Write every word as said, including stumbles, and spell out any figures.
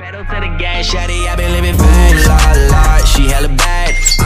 Pedal to the gas, shawty, I been living fast, la la. She hella bad.